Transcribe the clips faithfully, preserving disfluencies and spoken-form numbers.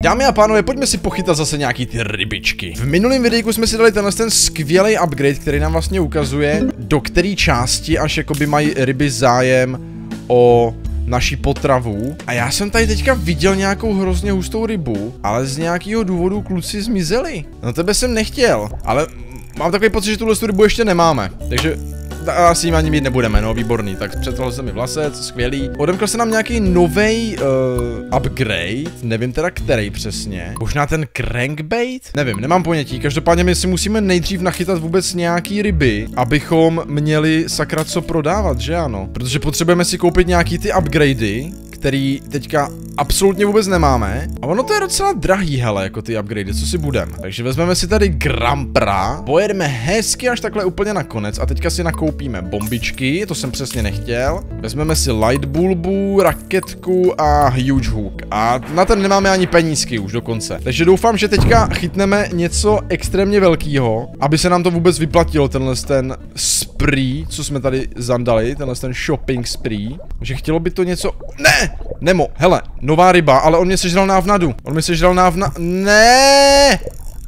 Dámy a pánové, pojďme si pochytat zase nějaký ty rybičky. V minulém videjku jsme si dali tenhle ten skvělý upgrade, který nám vlastně ukazuje, do které části až jakoby mají ryby zájem o naší potravu. A já jsem tady teďka viděl nějakou hrozně hustou rybu, ale z nějakého důvodu kluci zmizeli. No tebe jsem nechtěl, ale mám takový pocit, že tuhle rybu ještě nemáme. Takže asi jim ani mít nebudeme, no výborný. Tak přetrhl se mi vlasec, skvělý. Odemkl se nám nějaký novej uh, upgrade, nevím teda který přesně. Možná ten crankbait? Nevím, nemám ponětí. Každopádně my si musíme nejdřív nachytat vůbec nějaký ryby, abychom měli sakra co prodávat, že ano? Protože potřebujeme si koupit nějaký ty upgradey, který teďka absolutně vůbec nemáme. A ono to je docela drahý, hele, jako ty upgradey, co si budeme. Takže vezmeme si tady Grampra, pojedeme hezky až takhle úplně na konec a teďka si nakoupíme bombičky, to jsem přesně nechtěl. Vezmeme si light bulbu, raketku a huge hook. A na ten nemáme ani penízky už dokonce. Takže doufám, že teďka chytneme něco extrémně velkého, aby se nám to vůbec vyplatilo, tenhle ten spree, co jsme tady zandali, tenhle ten shopping spree. Takže chtělo by to něco... Ne! Nemo, hele, nová ryba, ale on mě sežral návnadu. On mě sežral návna... Ne!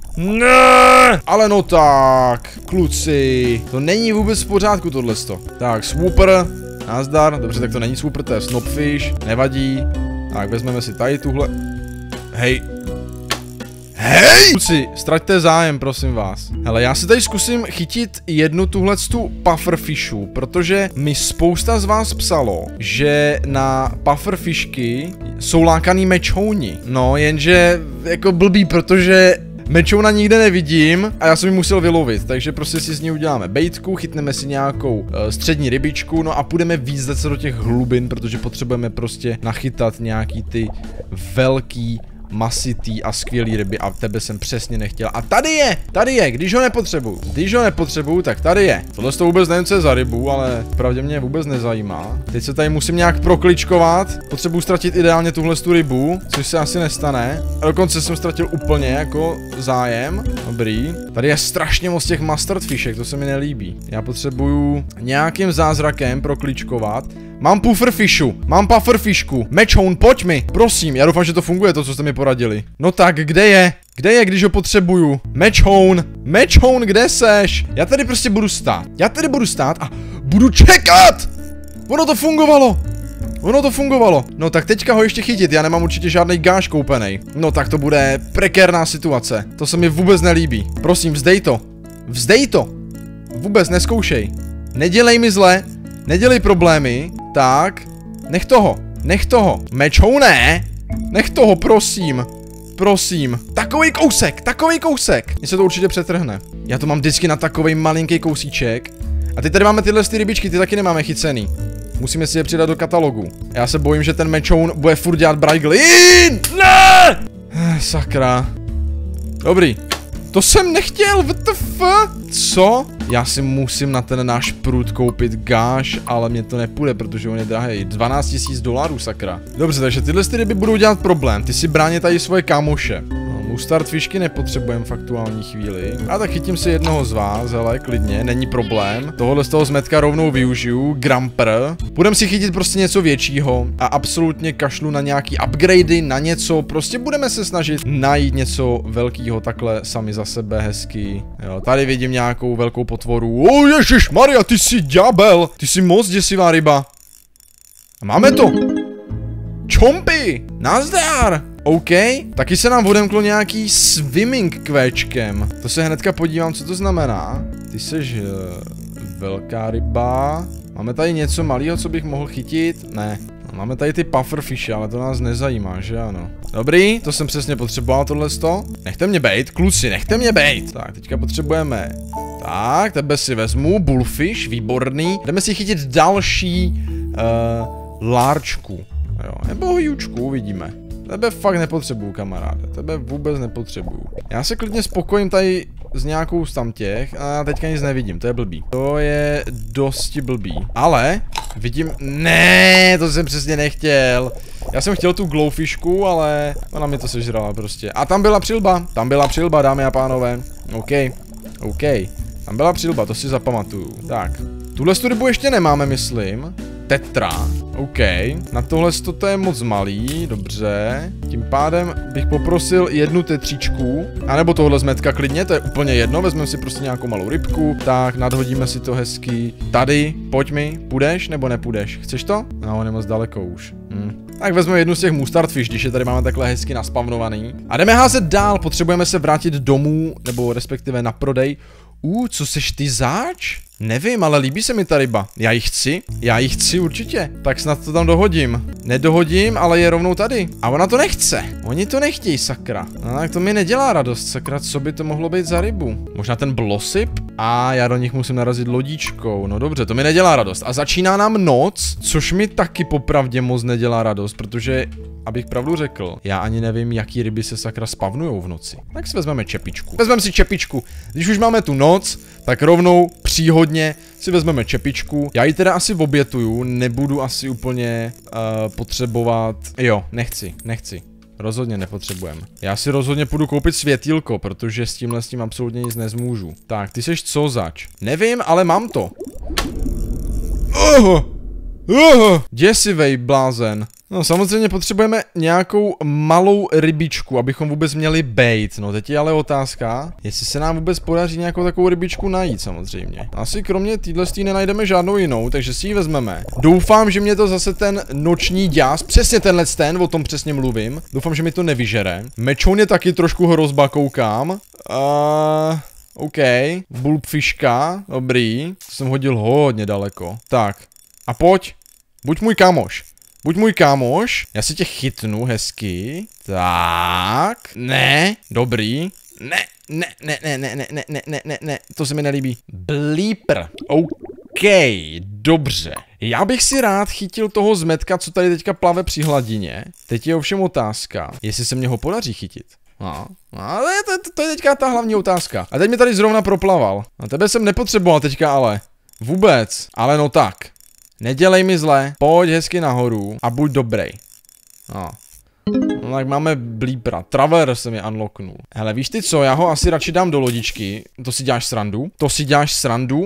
Ne! Ale no tak, kluci, to není vůbec v pořádku tohleto. Tak, swooper, nazdar, dobře, tak to není swooper, to je snobfish, nevadí. Tak, vezmeme si tady tuhle. Hej. Hej! Kluci, ztraťte zájem, prosím vás. Hele, já si tady zkusím chytit jednu tuhletu pufferfishu, protože mi spousta z vás psalo, že na pufferfishky jsou lákaný mečhouni. No, jenže jako blbý, protože mečouna nikde nevidím a já jsem ji musel vylovit, takže prostě si z ní uděláme bejtku, chytneme si nějakou uh, střední rybičku, no a půjdeme víc se do těch hlubin, protože potřebujeme prostě nachytat nějaký ty velký masitý a skvělý ryby a tebe jsem přesně nechtěl. A tady je, tady je, když ho nepotřebuju. Když ho nepotřebuju, tak tady je. Tohle to vůbec nevím, co je za rybu, ale pravdě mě vůbec nezajímá. Teď se tady musím nějak prokličkovat. Potřebuju ztratit ideálně tuhle tu rybu, což se asi nestane. A dokonce jsem ztratil úplně jako zájem. Dobrý. Tady je strašně moc těch mustard fishek, to se mi nelíbí. Já potřebuju nějakým zázrakem prokličkovat. Mám pufferfishu, mám pufferfishku. Mečhoun, pojď mi, prosím, já doufám, že to funguje, to, co jste mi poradili. No tak, kde je? Kde je, když ho potřebuju? Mečhoun, Mečhoun, kde seš? Já tady prostě budu stát, já tady budu stát a budu čekat! Ono to fungovalo! Ono to fungovalo. No tak teďka ho ještě chytit, já nemám určitě žádný gáš koupený. No tak to bude prekérná situace, to se mi vůbec nelíbí. Prosím, vzdej to, vzdej to. Vůbec neskoušej, nedělej mi zle. Nedělej problémy, tak, nech toho, nech toho, mečhoune, nech toho, prosím, prosím, takovej kousek, takovej kousek, mně se to určitě přetrhne, já to mám vždycky na takovej malinký kousíček, a teď tady máme tyhle ty rybičky, ty taky nemáme chycený, musíme si je přidat do katalogu, já se bojím, že ten mečhoun bude furt dělat brajglin, ne, sakra, dobrý. To jsem nechtěl, W T F? Co? Já si musím na ten náš prut koupit gáš, ale mě to nepůjde, protože on je drahý. dvanáct tisíc dolarů, sakra. Dobře, takže tyhle ty ryby budou dělat problém. Ty si brání tady svoje kámoše. No, mustard fishky nepotřebujeme v aktuální chvíli. A tak chytím si jednoho z vás, hele, klidně, není problém. Tohle z toho zmetka rovnou využiju. Gramper. Budem si chytit prostě něco většího a absolutně kašlu na nějaký upgradey, na něco. Prostě budeme se snažit najít něco velkého takhle sami za sebe, hezky. Jo, tady vidím nějakou velkou potvoru. O ježišmarja, ty jsi ďábel. Ty jsi moc děsivá ryba. A máme to. Čompy. Nazdar. OK, taky se nám odemklo nějaký swimming kvéčkem. To se hnedka podívám, co to znamená. Ty seš uh, velká ryba. Máme tady něco malého, co bych mohl chytit? Ne. Máme tady ty pufferfishy, ale to nás nezajímá, že ano. Dobrý, to jsem přesně potřeboval tohleto. Nechte mě bejt, kluci, nechte mě bejt. Tak, teďka potřebujeme. Tak, tebe si vezmu, bullfish, výborný. Jdeme si chytit další uh, lárčku. Jo, nebo hojučku, uvidíme. Tebe fakt nepotřebuju, kamaráde. Tebe vůbec nepotřebuju. Já se klidně spokojím tady s nějakou z tam těch a teďka nic nevidím, to je blbý. To je dosti blbý. Ale vidím, ne, to jsem přesně nechtěl. Já jsem chtěl tu glowfishku, ale ona mi to sežrala prostě. A tam byla přilba, tam byla přilba, dámy a pánové. OK, OK. Tam byla přilba, to si zapamatuju. Tak, tuhle rybu ještě nemáme, myslím. tetra. OK, na tohle to je moc malý, dobře. Tím pádem bych poprosil jednu tetříčku, anebo tohle zmetka klidně, to je úplně jedno, vezmeme si prostě nějakou malou rybku, tak nadhodíme si to hezky. Tady, pojď mi, půjdeš nebo nepůjdeš? Chceš to? No, on je moc daleko už. Hm. Tak vezmeme jednu z těch mustard fish, když je tady máme takhle hezky naspavnovaný. A jdeme házet dál, potřebujeme se vrátit domů, nebo respektive na prodej. Uh, co seš ty zač? Nevím, ale líbí se mi ta ryba. Já ji chci, já ji chci určitě. Tak snad to tam dohodím. Nedohodím, ale je rovnou tady. A ona to nechce. Oni to nechtějí, sakra. No, tak to mi nedělá radost, sakra, co by to mohlo být za rybu? Možná ten blosip? A já do nich musím narazit lodičkou. No dobře, to mi nedělá radost. A začíná nám noc, což mi taky popravdě moc nedělá radost, protože, abych pravdu řekl, já ani nevím, jaký ryby se sakra spavnujou v noci. Tak si vezmeme čepičku. Vezmeme si čepičku. Když už máme tu noc, tak rovnou příhodně si vezmeme čepičku. Já ji teda asi obětuju, nebudu asi úplně uh, potřebovat. Jo, nechci, nechci. Rozhodně nepotřebujeme. Já si rozhodně půjdu koupit světýlko, protože s tímhle s tím absolutně nic nezmůžu. Tak, ty seš co zač? Nevím, ale mám to. Uh, uh, děsivej blázen. No samozřejmě potřebujeme nějakou malou rybičku, abychom vůbec měli bait. No teď je ale otázka, jestli se nám vůbec podaří nějakou takovou rybičku najít samozřejmě. Asi kromě téhle nenajdeme žádnou jinou, takže si ji vezmeme. Doufám, že mě to zase ten noční děs, přesně tenhle ten, o tom přesně mluvím. Doufám, že mi to nevyžere. Mečoun je taky trošku hrozba, koukám. Uh, OK. Bulbfiška, dobrý. To jsem hodil hodně daleko. Tak. A pojď. Buď můj kamoš. Buď můj kámoš, já si tě chytnu hezky. Tak, ne, dobrý. Ne, ne, ne, ne, ne, ne, ne, ne, ne, ne, ne, to se mi nelíbí. Bleeper, OK, dobře. Já bych si rád chytil toho zmetka, co tady teďka plave při hladině. Teď je ovšem otázka, jestli se mě ho podaří chytit. No, ale to, to, to je teďka ta hlavní otázka. A teď mi tady zrovna proplaval. A tebe jsem nepotřeboval teďka ale. Vůbec, ale no tak. Nedělej mi zle, pojď hezky nahoru a buď dobrý. No. No tak máme blípra. Traveler se mi unlocknul. Hele, víš ty co, já ho asi radši dám do lodičky. To si děláš srandu? To si děláš srandu?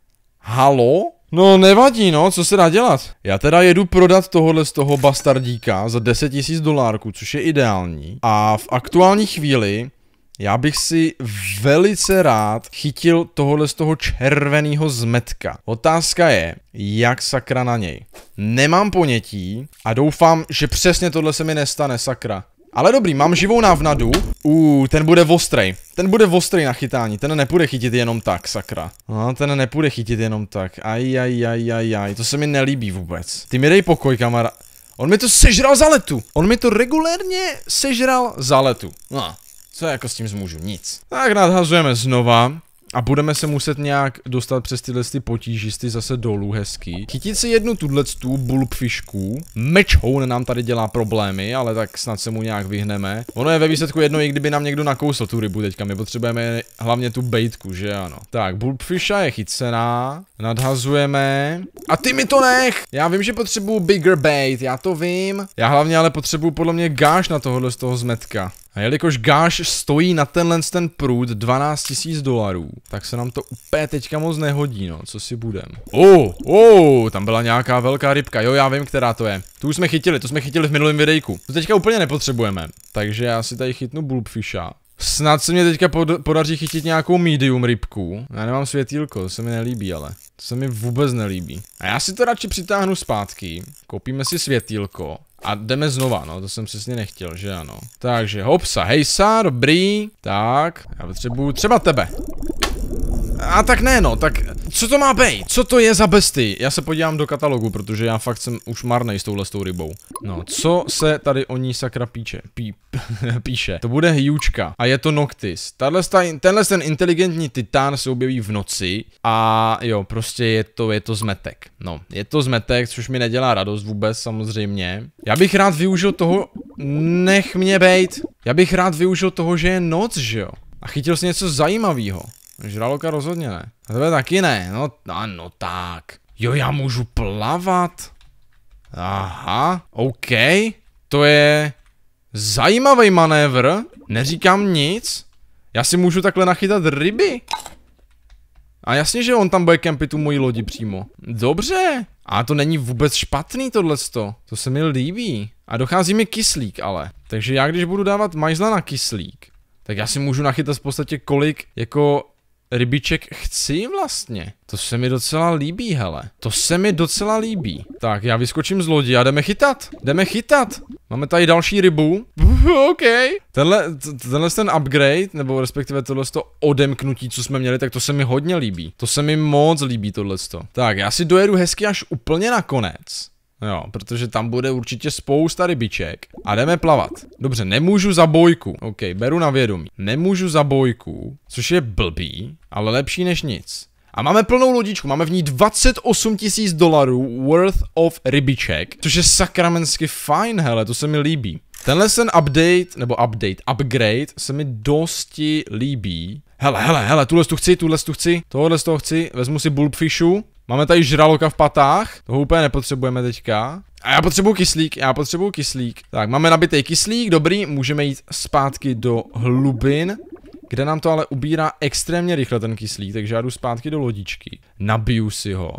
Halo? No nevadí no, co se dá dělat? Já teda jedu prodat tohohle z toho bastardíka za deset tisíc dolárků, což je ideální. A v aktuální chvíli já bych si velice rád chytil tohohle z toho červeného zmetka. Otázka je, jak sakra na něj. Nemám ponětí a doufám, že přesně tohle se mi nestane, sakra. Ale dobrý, mám živou návnadu. Uh, ten bude ostrej. Ten bude ostrej na chytání, ten nepůjde chytit jenom tak, sakra. No, ten nepůjde chytit jenom tak. Aj, aj, aj, aj, aj, to se mi nelíbí vůbec. Ty mi dej pokoj, kamara. On mi to sežral za letu. On mi to regulérně sežral za letu. No. Co jako s tím zmůžu? Nic. Tak nadhazujeme znova. A budeme se muset nějak dostat přes tyhle ty potížisty zase dolů hezky. Chytit si jednu tudlectu bulbfišku. Mečhoun nám tady dělá problémy, ale tak snad se mu nějak vyhneme. Ono je ve výsledku jedno, i kdyby nám někdo nakousl tu rybu teďka. My potřebujeme hlavně tu bejtku, že ano. Tak, bulbfisha je chycená. Nadhazujeme. A ty mi to nech! Já vím, že potřebuju bigger bait, já to vím. Já hlavně ale potřebuju podle mě gáš na tohohle z toho zmetka. A jelikož gáš stojí na tenhle ten průd dvanáct tisíc dolarů, tak se nám to úplně teďka moc nehodí, no, co si budem. Oh, oh, tam byla nějaká velká rybka, jo, já vím, která to je. Tu už jsme chytili, to jsme chytili v minulém videjku. To teďka úplně nepotřebujeme, takže já si tady chytnu bulbfisha. Snad se mě teďka pod podaří chytit nějakou medium rybku. Já nemám světýlko, to se mi nelíbí, ale to se mi vůbec nelíbí. A já si to radši přitáhnu zpátky, koupíme si světýlko. A jdeme znova, no, to jsem přesně nechtěl, že ano. Takže hopsa, hejsa, dobrý. Tak, já potřebuju třeba tebe. A tak ne, no, tak co to má být? Co to je za besty? Já se podívám do katalogu, protože já fakt jsem už marnej s touhle s tou rybou. No, co se tady o ní sakra píče? Pí, píše. To bude hýčka a je to Noctis. Tahle, tenhle ten inteligentní titán se objeví v noci a jo, prostě je to, je to zmetek. No, je to zmetek, což mi nedělá radost vůbec, samozřejmě. Já bych rád využil toho, nech mě bejt. Já bych rád využil toho, že je noc, že jo? A chytil si něco zajímavého. Žraloka rozhodně ne. A tebe taky ne. No, ano, tak. Jo, já můžu plavat. Aha, OK. To je zajímavý manévr. Neříkám nic. Já si můžu takhle nachytat ryby. A jasně, že on tam bude kempit tu mojí lodi přímo. Dobře. A to není vůbec špatný tohleto. To se mi líbí. A dochází mi kyslík ale. Takže já když budu dávat majzla na kyslík, tak já si můžu nachytat v podstatě kolik jako rybiček chci vlastně. To se mi docela líbí, hele. To se mi docela líbí. Tak, já vyskočím z lodi a jdeme chytat. Jdeme chytat. Máme tady další rybu. OK. Tenhle, tenhle ten upgrade, nebo respektive tohle to odemknutí, co jsme měli, tak to se mi hodně líbí. To se mi moc líbí tohleto. Tak, já si dojedu hezky až úplně na konec. Jo, protože tam bude určitě spousta rybiček. A jdeme plavat. Dobře, nemůžu za bojku. OK, beru na vědomí. Nemůžu za bojku, což je blbý, ale lepší než nic. A máme plnou lodičku, máme v ní dvacet osm tisíc dolarů worth of rybiček, což je sakramensky fajn, hele, to se mi líbí. Tenhle ten update, nebo update, upgrade se mi dosti líbí. Hele, hele, hele, tuhle tu chci, tuhle tu chci, tohle z toho chci, vezmu si bulbfishu. Máme tady žraloka v patách, toho úplně nepotřebujeme teďka. A já potřebuju kyslík, já potřebuju kyslík. Tak, máme nabitý kyslík, dobrý, můžeme jít zpátky do hlubin, kde nám to ale ubírá extrémně rychle ten kyslík, takže já jdu zpátky do lodičky, nabiju si ho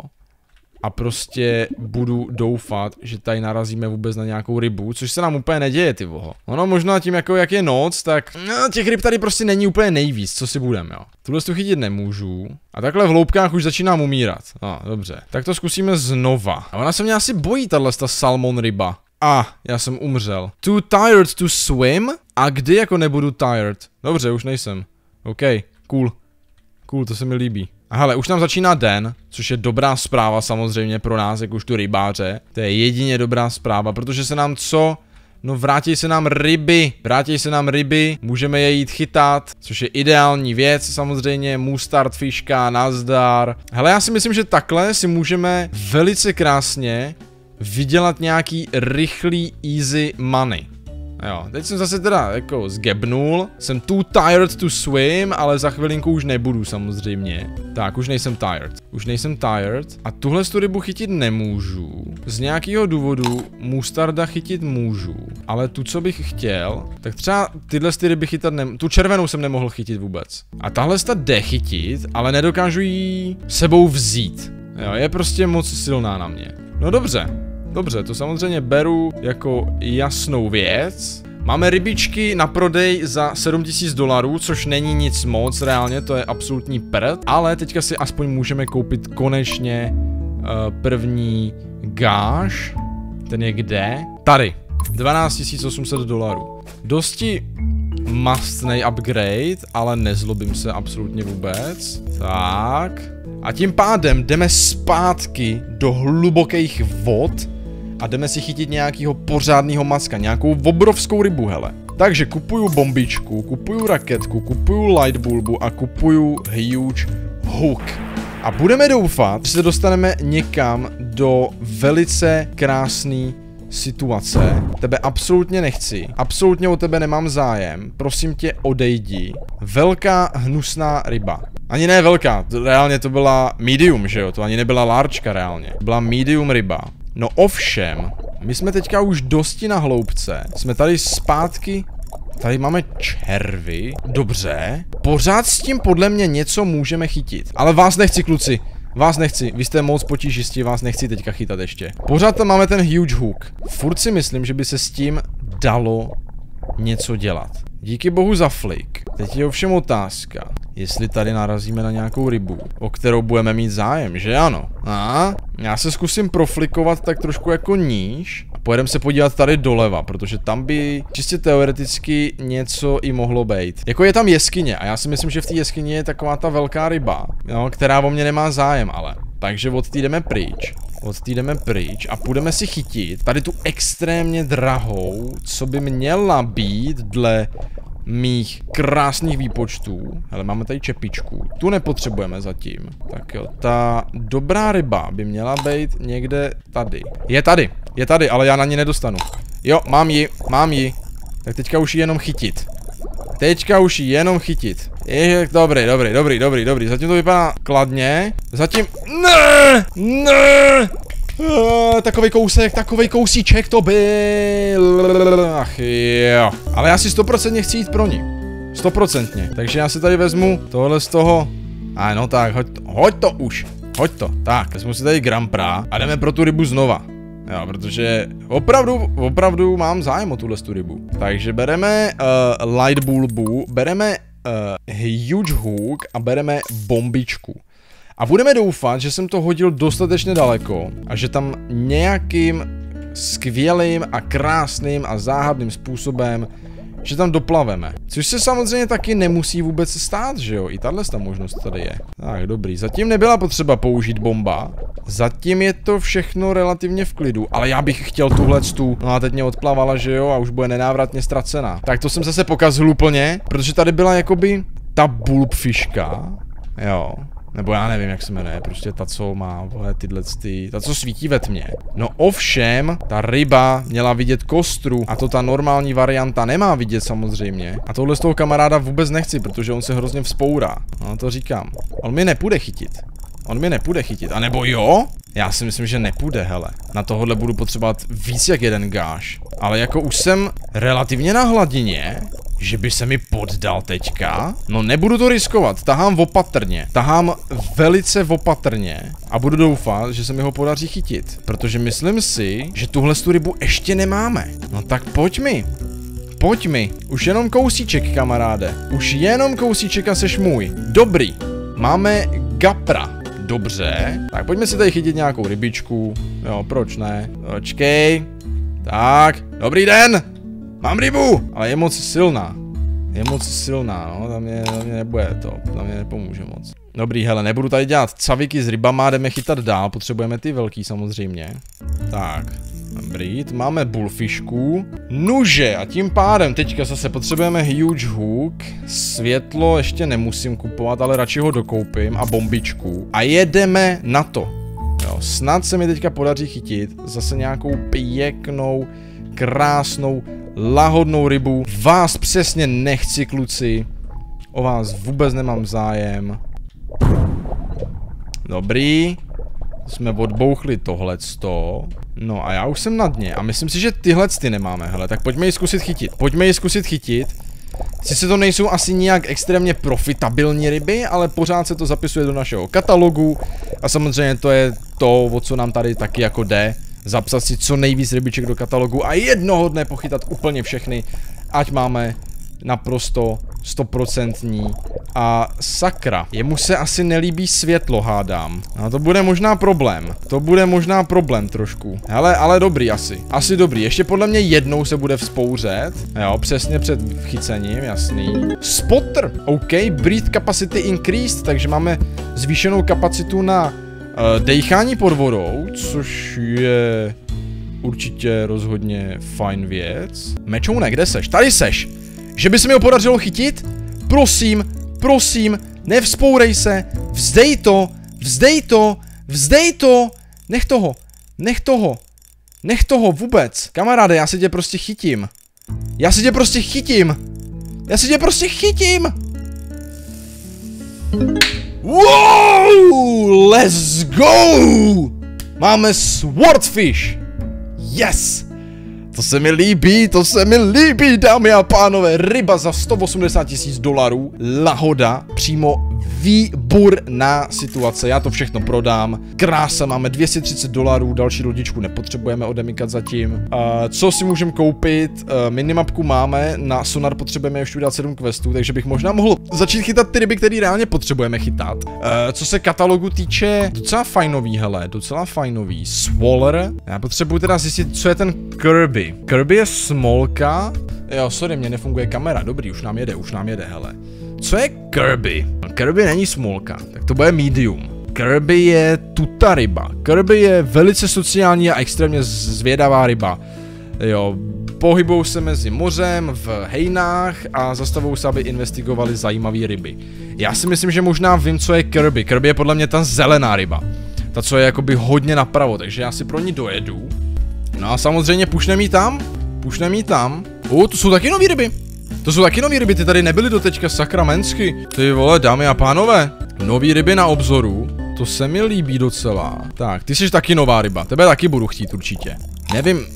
a prostě budu doufat, že tady narazíme vůbec na nějakou rybu, což se nám úplně neděje, ty voho. Ono možná tím, jako jak je noc, tak no, těch ryb tady prostě není úplně nejvíc, co si budeme, jo. Tuhle tu chytit nemůžu. A takhle v hloubkách už začínám umírat. No, dobře. Tak to zkusíme znova. A ona se mě asi bojí, tahle ta salmon ryba. A, ah, já jsem umřel. Too tired to swim? A kdy jako nebudu tired? Dobře, už nejsem. OK, cool. Cool, to se mi líbí. A hele, už nám začíná den, což je dobrá zpráva samozřejmě pro nás, jak už tu rybáře. To je jedině dobrá zpráva, protože se nám co? No vrátí se nám ryby, vrátí se nám ryby, můžeme je jít chytat, což je ideální věc samozřejmě, mustard fiška, nazdar. Hele, já si myslím, že takhle si můžeme velice krásně vydělat nějaký rychlý easy money. Jo, teď jsem zase teda jako zgebnul, jsem too tired to swim, ale za chvilinku už nebudu samozřejmě. Tak, už nejsem tired, už nejsem tired a tuhle tu rybu chytit nemůžu. Z nějakého důvodu mustarda chytit můžu, ale tu, co bych chtěl, tak třeba tyhle ty ryby chytat nemůžu, tu červenou jsem nemohl chytit vůbec. A tahle sta jde chytit, ale nedokážu ji sebou vzít. Jo, je prostě moc silná na mě. No dobře. Dobře, to samozřejmě beru jako jasnou věc. Máme rybičky na prodej za sedm tisíc dolarů, což není nic moc, reálně, to je absolutní prd. Ale teďka si aspoň můžeme koupit konečně uh, první gáš. Ten je kde? Tady. dvanáct tisíc osm set dolarů. Dosti mastnej upgrade, ale nezlobím se absolutně vůbec. Tak. A tím pádem jdeme zpátky do hlubokých vod a jdeme si chytit nějakého pořádného macka, nějakou obrovskou rybu, hele. Takže kupuju bombičku, kupuju raketku, kupuju lightbulbu a kupuju huge hook. A budeme doufat, že se dostaneme někam do velice krásné situace. Tebe absolutně nechci, absolutně o tebe nemám zájem, prosím tě odejdi. Velká hnusná ryba. Ani ne velká, to, reálně to byla medium, že jo, to ani nebyla larčka reálně. Byla medium ryba. No ovšem, my jsme teďka už dosti na hloubce, jsme tady zpátky, tady máme červy, dobře. Pořád s tím podle mě něco můžeme chytit, ale vás nechci, kluci. Vás nechci, vy jste moc potížisti, vás nechci teďka chytat ještě. Pořád tam máme ten huge hook. Furt si myslím, že by se s tím dalo něco dělat. Díky bohu za flick. Teď je ovšem otázka, jestli tady narazíme na nějakou rybu, o kterou budeme mít zájem, že ano? A já se zkusím proflikovat tak trošku jako níž a pojedeme se podívat tady doleva, protože tam by čistě teoreticky něco i mohlo být. Jako je tam jeskyně a já si myslím, že v té jeskyni je taková ta velká ryba, no, která o mě nemá zájem ale. Takže od té jdeme pryč. Od té jdeme pryč a půjdeme si chytit tady tu extrémně drahou, co by měla být dle mých krásných výpočtů. Hele, máme tady čepičku. Tu nepotřebujeme zatím. Tak jo, ta dobrá ryba by měla být někde tady. Je tady, je tady, ale já na ní nedostanu. Jo, mám ji, mám ji. Tak teďka už ji jenom chytit. Teďka už ji jenom chytit. Je, dobrý, dobrý, dobrý, dobrý, dobrý. Zatím to vypadá kladně. Zatím... Ne! Ne! Uh, takovej kousek, takovej kousíček to byl. Ach jo. Ale já si stoprocentně chci jít pro ní. Stoprocentně. Takže já si tady vezmu tohle z toho A no tak, hoď to, hoď to už. Hoď to. Tak, vezmu si tady Grampra a jdeme pro tu rybu znova. Jo, protože opravdu, opravdu mám zájem o tuhle tu rybu. Takže bereme uh, Light Bulbu, bereme uh, Huge Hook a bereme bombičku. A budeme doufat, že jsem to hodil dostatečně daleko a že tam nějakým skvělým a krásným a záhadným způsobem, že tam doplaveme. Což se samozřejmě taky nemusí vůbec stát, že jo? I tahle ta možnost tady je. Tak, dobrý. Zatím nebyla potřeba použít bomba. Zatím je to všechno relativně v klidu. Ale já bych chtěl tuhletu. No a teď mě odplavala, že jo? A už bude nenávratně ztracená. Tak to jsem zase pokazil úplně, protože tady byla jakoby ta bulbfiška. Jo. Nebo já nevím, jak se jmenuje, prostě ta, co má vole, tyhle ty, ta, co svítí ve tmě. No ovšem, ta ryba měla vidět kostru a to ta normální varianta nemá vidět samozřejmě. A tohle z toho kamaráda vůbec nechci, protože on se hrozně vzpourá. No to říkám. On mi nepůjde chytit. On mi nepůjde chytit. A nebo jo? Já si myslím, že nepůjde, hele. Na tohle budu potřebovat víc jak jeden gáš. Ale jako už jsem relativně na hladině, že by se mi poddal teďka? No nebudu to riskovat, tahám opatrně. Tahám velice opatrně a budu doufat, že se mi ho podaří chytit. Protože myslím si, že tuhle tu rybu ještě nemáme. No tak pojď mi. Pojď mi. Už jenom kousíček, kamaráde. Už jenom kousíček a seš můj. Dobrý. Máme gapra. Dobře. Tak pojďme si tady chytit nějakou rybičku. Jo, proč ne? Počkej. Tak, dobrý den. Mám rybu, ale je moc silná. Je moc silná, no, tam mě, tam mě nebude to, tam mě nepomůže moc. Dobrý, hele, nebudu tady dělat caviky s rybama, jdeme chytat dál, potřebujeme ty velký samozřejmě. Tak, dobrý, máme bullfishku, nuže a tím pádem teďka zase potřebujeme huge hook, světlo ještě nemusím kupovat, ale radši ho dokoupím a bombičku a jedeme na to. Jo, snad se mi teďka podaří chytit zase nějakou pěknou, krásnou, lahodnou rybu. Vás přesně nechci, kluci. O vás vůbec nemám zájem. Dobrý. Jsme odbouchli tohleto. No a já už jsem na dně. A myslím si, že tyhle ty nemáme, hele. Tak pojďme ji zkusit chytit. Pojďme ji zkusit chytit. Sice to nejsou asi nijak extrémně profitabilní ryby, ale pořád se to zapisuje do našeho katalogu. A samozřejmě to je to, o co nám tady taky jako jde. Zapsat si co nejvíc rybiček do katalogu a jednoho dne pochytat úplně všechny, ať máme naprosto stoprocentní. A sakra, jemu se asi nelíbí světlo, hádám. No to bude možná problém. To bude možná problém trošku. Hele, ale dobrý asi. Asi dobrý. Ještě podle mě jednou se bude vzpouřet. Jo, přesně před chycením, jasný. Spotter. OK, breathe capacity increased, takže máme zvýšenou kapacitu na uh, dejchání pod vodou, což je určitě rozhodně fajn věc. Mečoune, kde seš? Tady seš. Že by se mi ho podařilo chytit? Prosím, prosím, nevzpourej se, vzdej to, vzdej to, vzdej to, nech toho, nech toho, nech toho vůbec. Kamaráde, já si tě prostě chytím. Já si tě prostě chytím. Já si tě prostě chytím. Wow, let's go. Máme swordfish. Yes. To se mi líbí, to se mi líbí, dámy a pánové. Ryba za sto osmdesát tisíc dolarů. Lahoda, přímo výborná situace. Já to všechno prodám. Krása, máme dvě stě třicet dolarů, další lodičku nepotřebujeme odemykat zatím. Uh, co si můžeme koupit? Uh, minimapku máme, na sonar potřebujeme ještě udělat sedm questů, takže bych možná mohl začít chytat ty ryby, které reálně potřebujeme chytat. Uh, co se katalogu týče, docela fajnový, hele, docela fajnový. Swaller. Já potřebuji teda zjistit, co je ten Kirby. Kirby je smolka. Jo, sorry, mě nefunguje kamera, dobrý, už nám jede, už nám jede, hele. Co je Kirby? Kirby není smolka, tak to bude medium. Kirby je tuta ryba. Kirby je velice sociální a extrémně zvědavá ryba. Jo, pohybou se mezi mořem, v hejnách a zastavují se, aby investigovali zajímavé ryby. Já si myslím, že možná vím, co je Kirby. Kirby je podle mě ta zelená ryba. Ta, co je jakoby hodně napravo, takže já si pro ní dojedu. No a samozřejmě pušnem jí tam. Pušnem jí tam. O, to jsou taky nový ryby. To jsou taky nový ryby, ty tady nebyly doteďka, sakramensky. Ty vole, dámy a pánové, nový ryby na obzoru, to se mi líbí docela. Tak, ty jsi taky nová ryba, tebe taky budu chtít určitě. Nevím,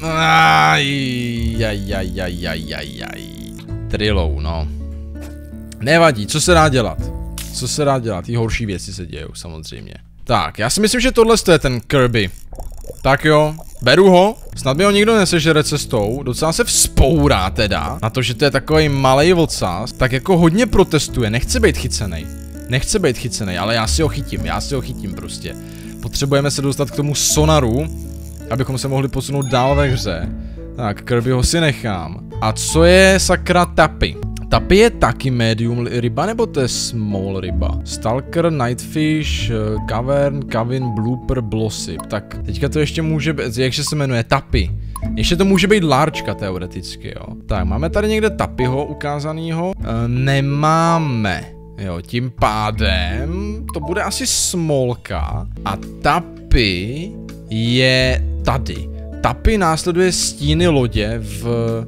ajajajajajajaj. Trilou, no. Nevadí, co se dá dělat? co se dá dělat, ty horší věci se dějou samozřejmě. Tak, já si myslím, že tohle je ten Kirby. Tak jo, beru ho, snad mi ho nikdo nesežere cestou, docela se vzpourá teda, na to, že to je takový malej vocás, tak jako hodně protestuje, nechce být chycenej, nechce být chycenej, ale já si ho chytím, já si ho chytím prostě. Potřebujeme se dostat k tomu sonaru, abychom se mohli posunout dál ve hře. Tak, Kirbyho si nechám. A co je sakra Tappy? Tappy je taky medium ryba, nebo to je small ryba? Stalker, Nightfish, Cavern, Cavin, Blooper, Blossip. Tak, teďka to ještě může být, jakže se jmenuje, Tappy. Ještě to může být larčka teoreticky, jo. Tak, máme tady někde Tappyho ukázanýho? E, nemáme. Jo, tím pádem to bude asi smolka. A Tappy je tady. Tappy následuje stíny lodě v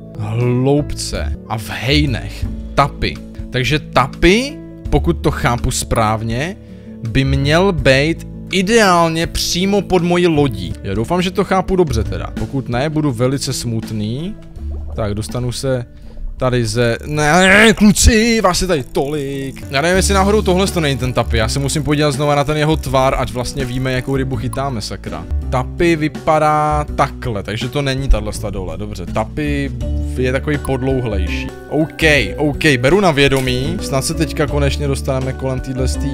hloubce a v hejnech. Tappy. Takže Tappy, pokud to chápu správně, by měl být ideálně přímo pod mojí lodí. Já doufám, že to chápu dobře teda. Pokud ne, budu velice smutný. Tak, dostanu se tady ze... Ne, kluci, vás je tady tolik. Já nevím, jestli náhodou tohle to není ten Tappy. Já se musím podívat znova na ten jeho tvar, ať vlastně víme, jakou rybu chytáme, sakra. Tappy vypadá takhle, takže to není tato dole, dobře. Tappy je takový podlouhlejší. OK, OK, beru na vědomí. Snad se teďka konečně dostaneme kolem téhletý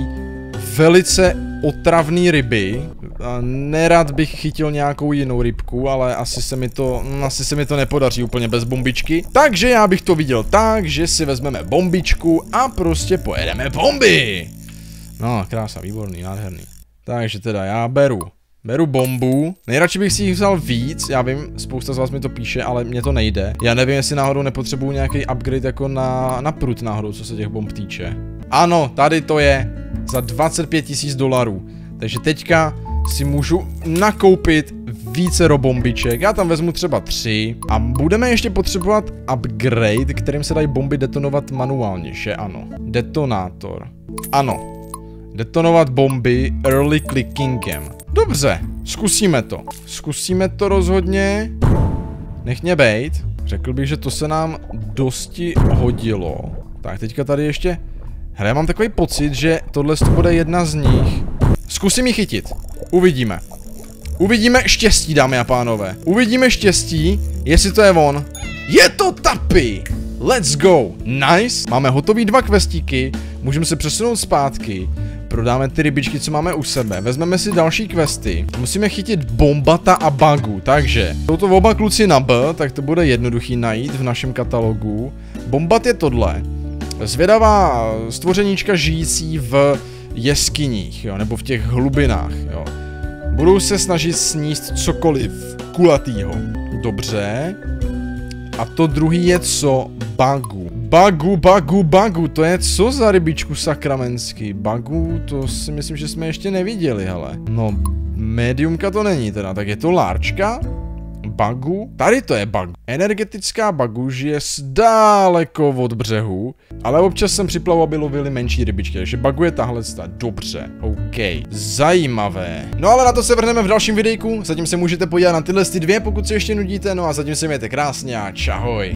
velice otravný ryby. Nerad bych chytil nějakou jinou rybku, ale asi se mi to, asi se mi to nepodaří úplně bez bombičky. Takže já bych to viděl tak, že si vezmeme bombičku a prostě pojedeme bomby. No, krása, výborný, nádherný. Takže teda já beru. Beru bombu, nejradši bych si jich vzal víc, já vím, spousta z vás mi to píše, ale mně to nejde. Já nevím, jestli náhodou nepotřebuju nějaký upgrade jako na, na prut náhodou, co se těch bomb týče. Ano, tady to je za dvacet pět tisíc dolarů, takže teďka si můžu nakoupit více bombiček, já tam vezmu třeba tři a budeme ještě potřebovat upgrade, kterým se dají bomby detonovat manuálně, že ano. Detonátor, ano. Detonovat bomby early clickingem. Dobře, zkusíme to. Zkusíme to rozhodně. Nech mě bejt. Řekl bych, že to se nám dosti hodilo. Tak, teďka tady ještě... Hele, já mám takový pocit, že tohle bude jedna z nich. Zkusím ji chytit. Uvidíme. Uvidíme štěstí, dámy a pánové. Uvidíme štěstí, jestli to je on. Je to Tappy! Let's go! Nice! Máme hotový dva questíky. Můžeme se přesunout zpátky. Prodáme ty rybičky, co máme u sebe. Vezmeme si další questy. Musíme chytit Bombata a Bagu, takže jsou to oba kluci na B, tak to bude jednoduchý najít v našem katalogu. Bombat je tohle. Zvědavá stvořeníčka žijící v jeskyních, jo, nebo v těch hlubinách, jo. Budou se snažit sníst cokoliv kulatýho. Dobře. A to druhý je co? Bagu. Bagu, bagu, bagu, to je co za rybičku sakramenský? Bagu, to si myslím, že jsme ještě neviděli, hele. No, mediumka to není teda, tak je to larčka? Bagu? Tady to je bagu. Energetická bagu žije daleko od břehu, ale občas jsem připlavu, aby lovili menší rybičky, takže bagu je tahle sta. Dobře, OK. Zajímavé. No ale na to se vrhneme v dalším videjku, zatím se můžete podívat na tyhle ty dvě, pokud se ještě nudíte, no a zatím se mějte krásně a čahoj.